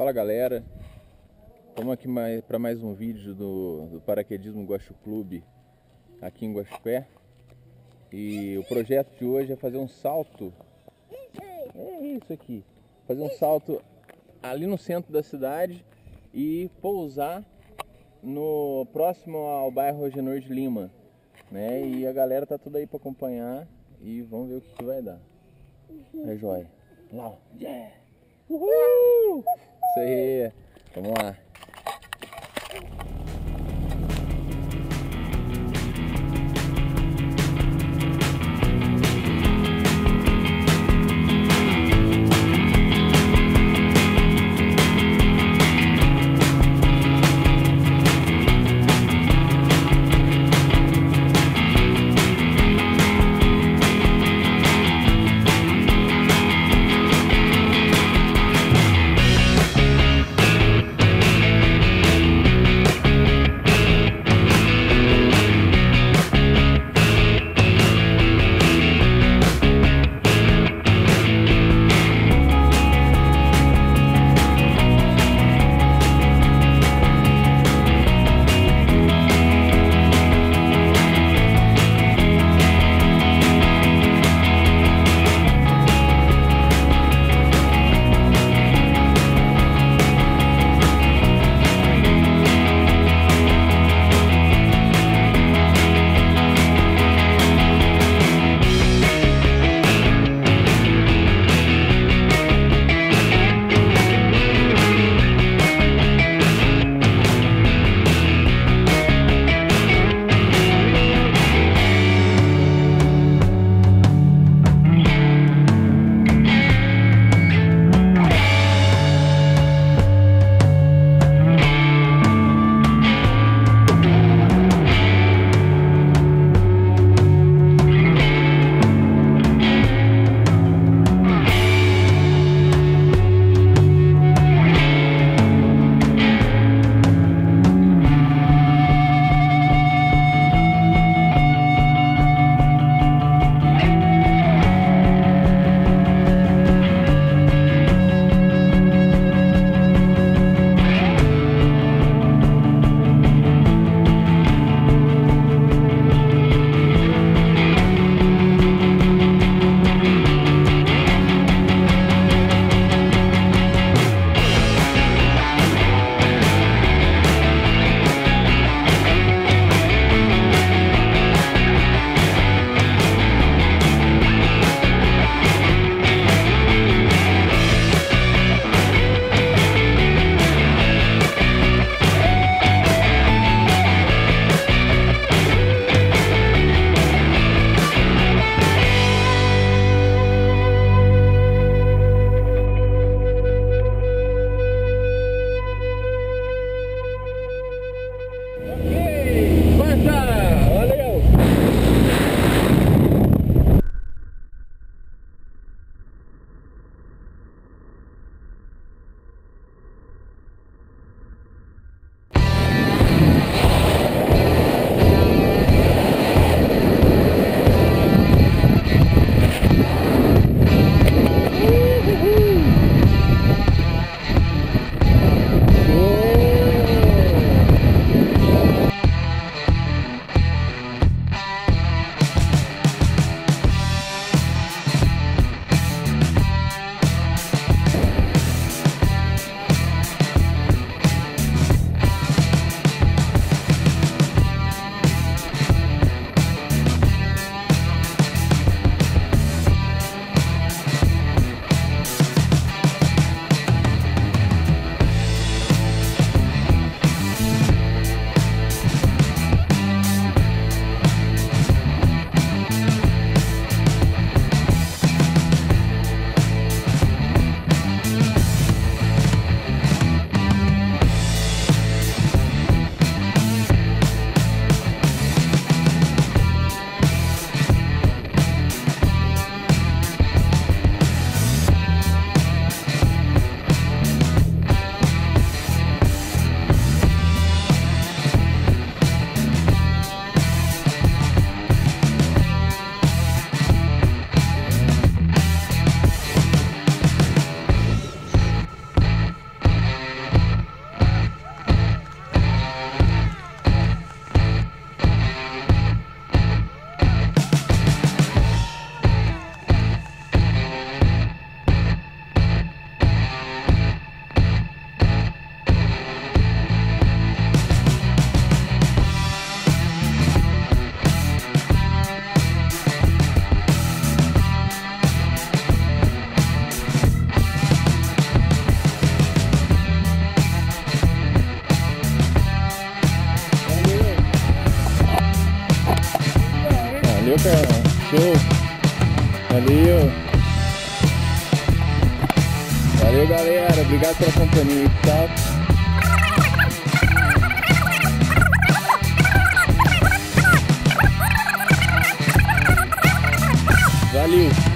Fala galera, estamos aqui para mais um vídeo do Paraquedismo Guaxu Clube aqui em Guaxupé. E o projeto de hoje é fazer um salto, fazer um salto ali no centro da cidade e pousar no próximo ao bairro Agenor de Lima, né? E a galera tá tudo aí para acompanhar e vamos ver o que vai dar. É jóia. Lá, yeah! Uhul! Isso aí, vamos lá. Carlão. Show. Valeu. Valeu, galera. Obrigado pela companhia. Tchau. Valeu.